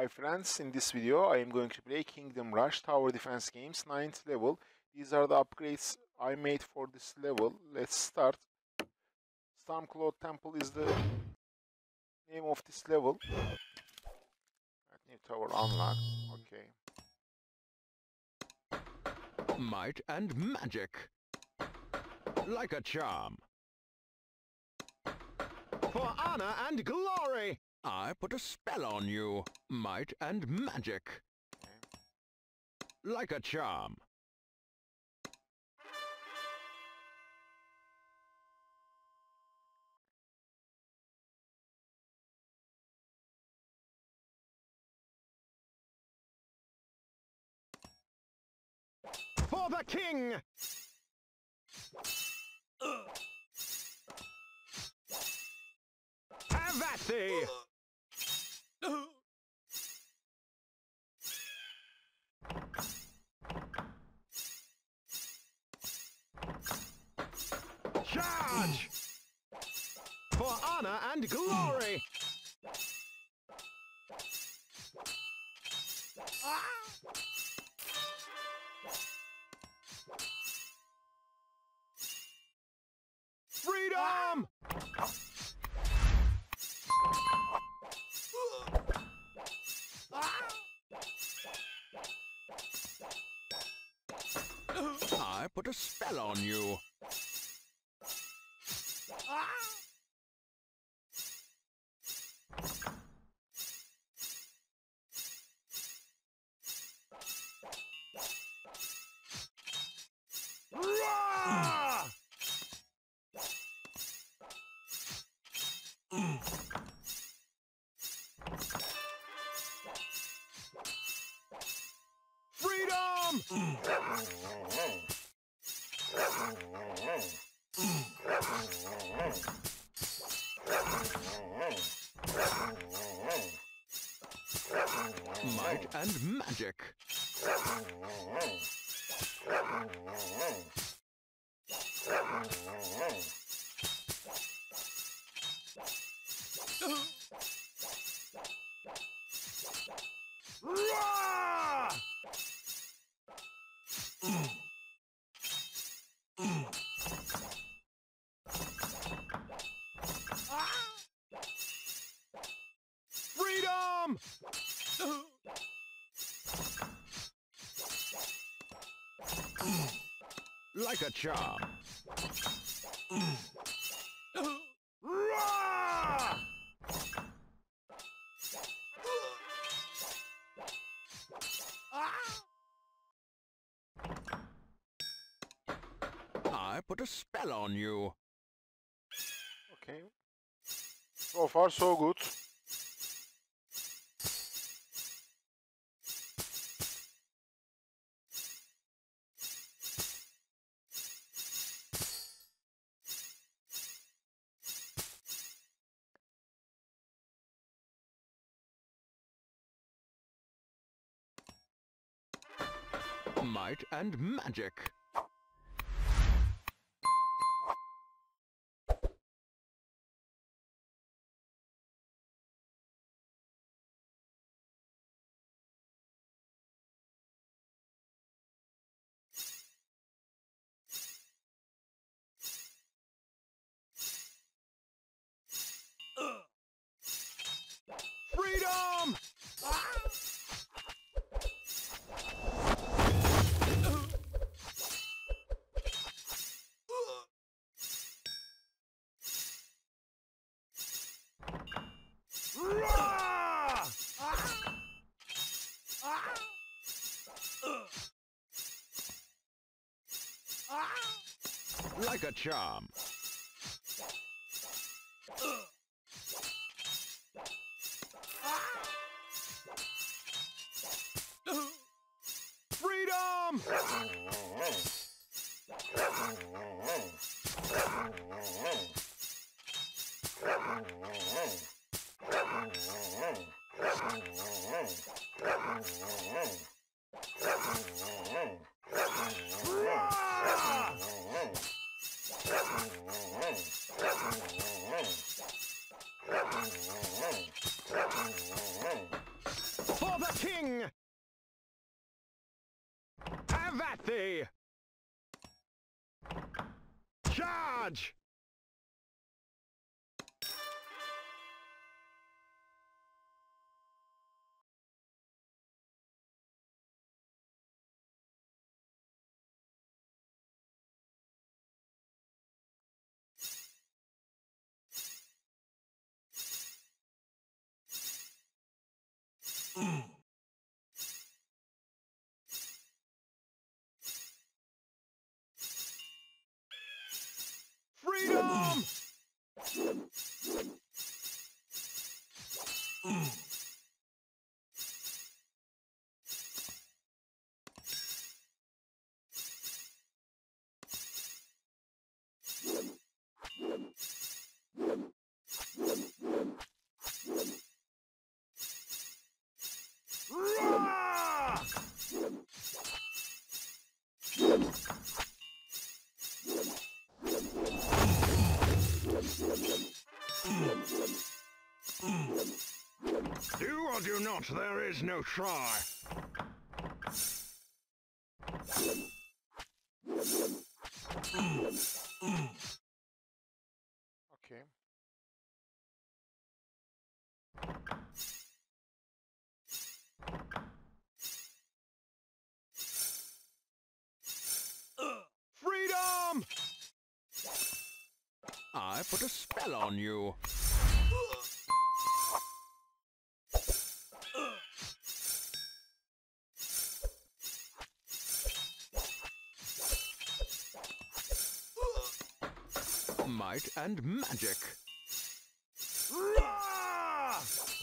Hi friends, in this video I am going to play Kingdom Rush Tower Defense Games 9th level. These are the upgrades I made for this level. Let's start. Stormcloud Temple is the name of this level. New tower unlocked. Okay. Might and magic. Like a charm. For honor and glory, I put a spell on you. Might and magic. Okay. Like a charm. For the king! Have at thee! Charge! For honor and glory! Freedom! I put a spell on you. Freedom! Might and magic. Freedom! Like a charm. I put a spell on you. Okay. So far so good. Might and magic. Freedom! Like a charm. Freedom! Charge! Freedom! Roar! Do or do not, there is no try. Okay. Freedom! I put a spell on you. Might and magic. Roar!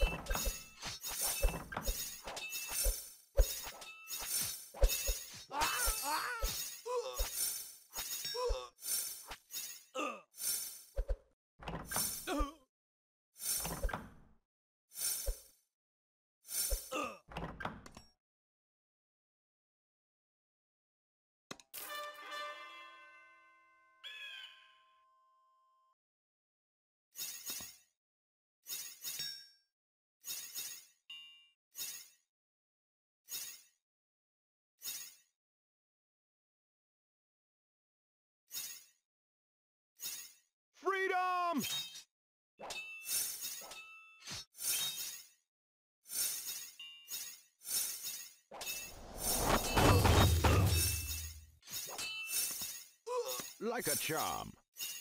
Freedom! Like a charm.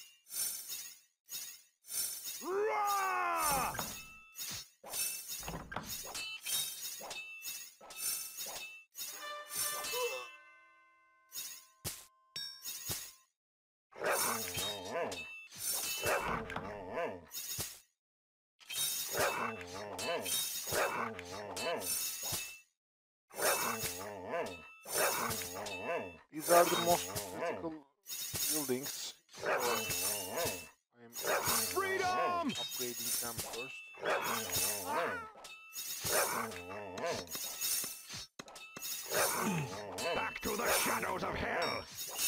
Roar! These are the most critical buildings. So I am Freedom! upgrading them first. Back to the shadows of hell!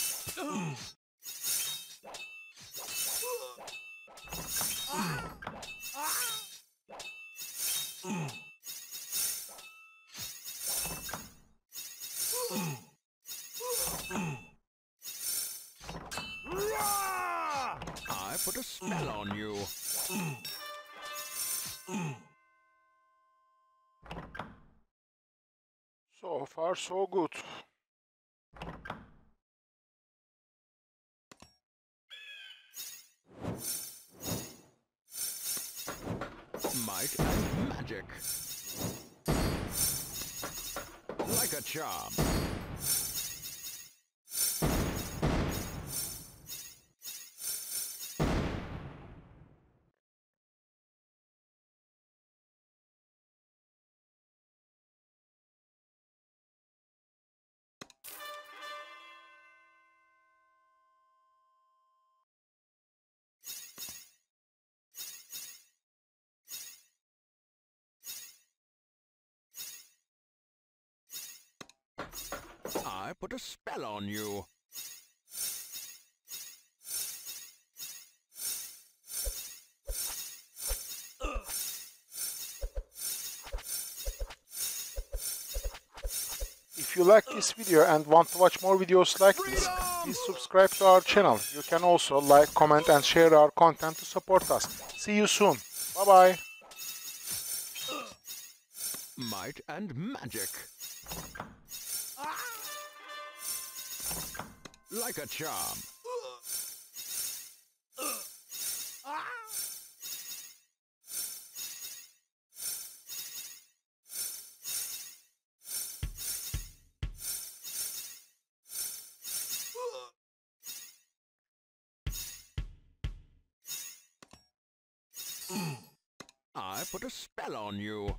Roar! I put a spell on you. So far, so good. Might and magic. Like a charm. I put a spell on you. If you like this video and want to watch more videos like this, please subscribe to our channel. You can also like, comment and share our content to support us. See you soon. Bye bye. Might and magic. Like a charm. I put a spell on you.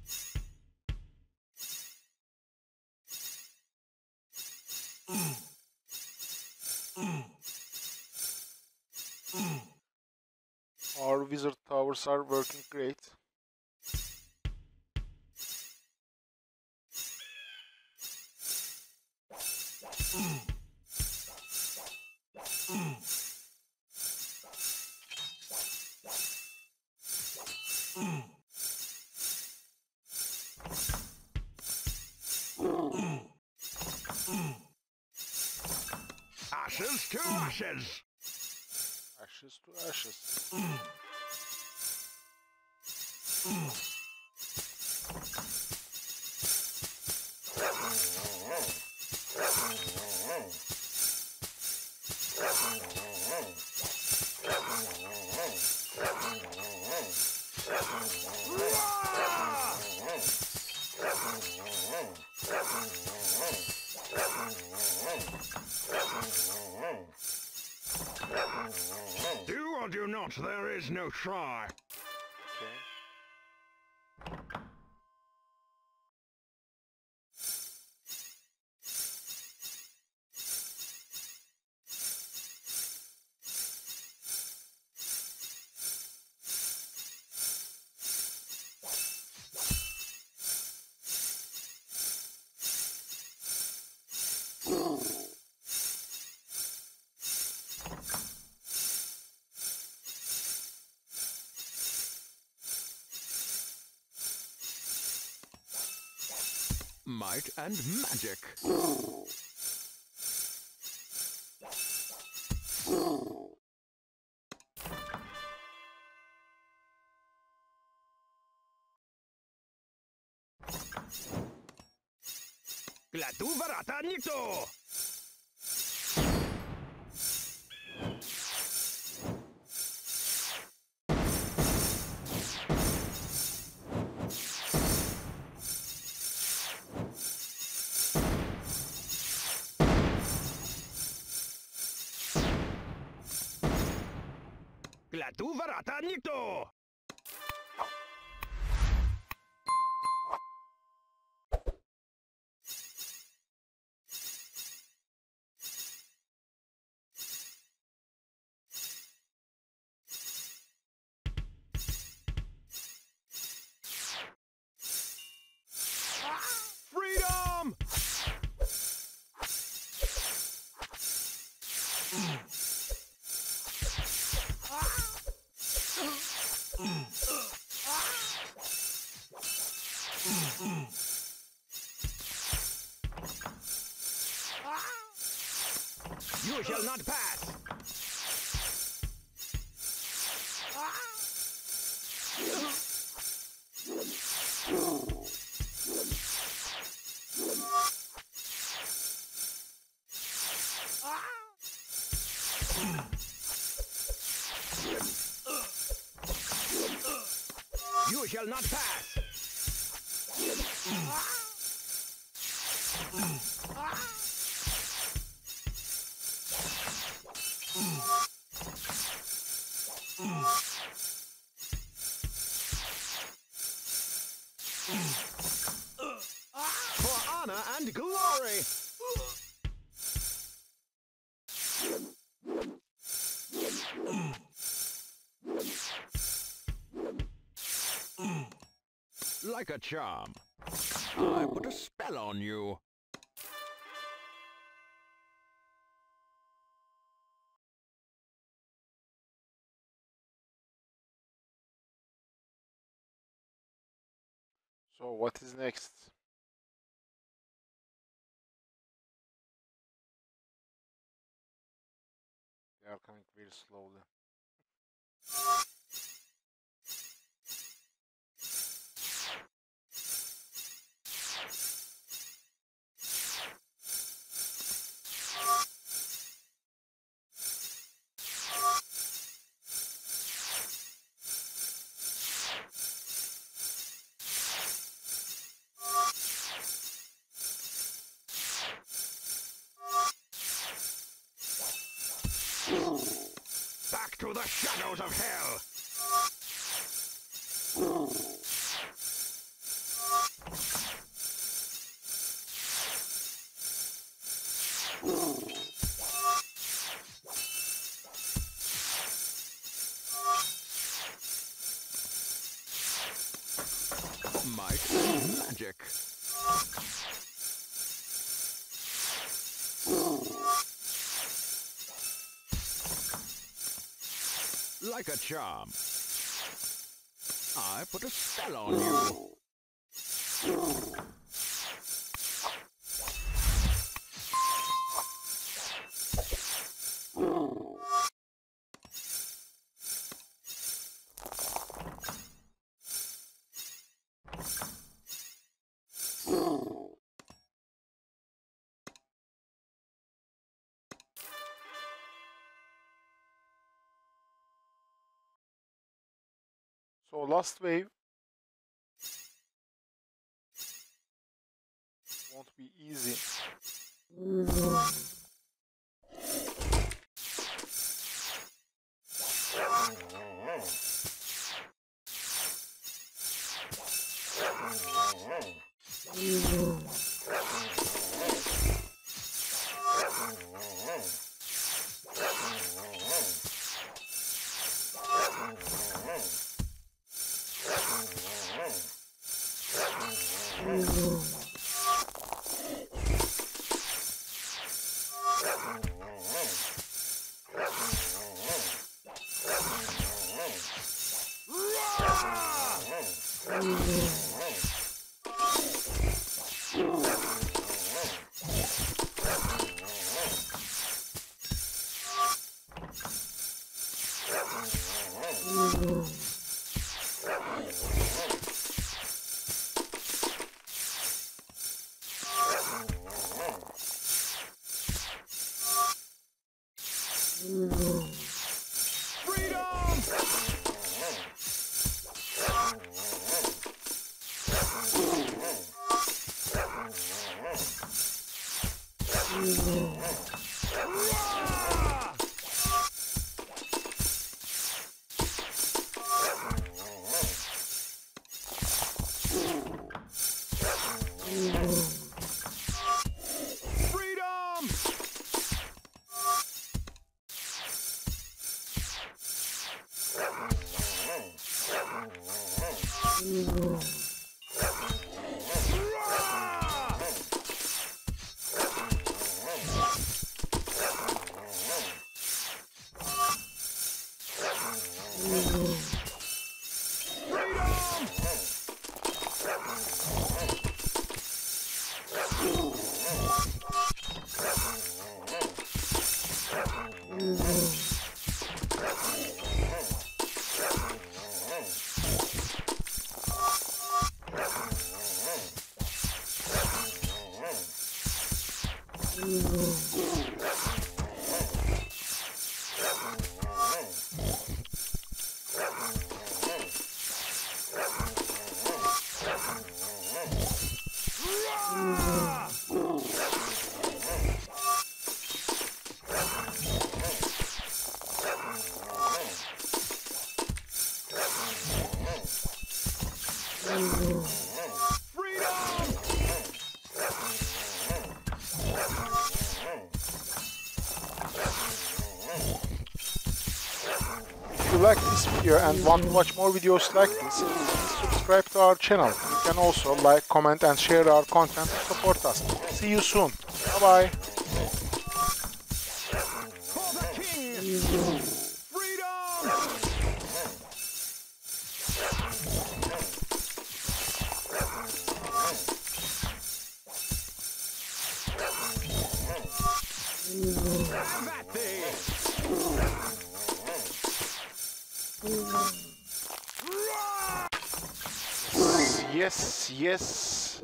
Our wizard towers are working great. Ashes to ashes. Ashes to ashes. Do or do not, there is no try. Okay. Might and magic. Gladu varata nito. Gladu varata nito. Freedom! You shall not pass! You shall not pass! For honor and glory! Like a charm. I put a spell on you. So what is next? are coming very slowly. Back to the shadows of hell! Might and magic. Like a charm. I put a spell on you. So last wave won't be easy. If you like this video and want to watch more videos like this, please subscribe to our channel. You can also like, comment and share our content to support us. See you soon. Bye bye. For the king! Freedom! Have at thee! Yes, yes.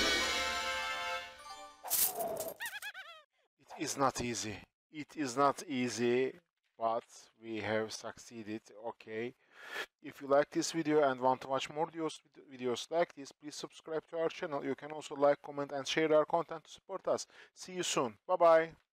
It is not easy. It is not easy, but we have succeeded. Okay. If you like this video and want to watch more videos like this, please subscribe to our channel. You can also like, comment, and share our content to support us. See you soon. Bye bye.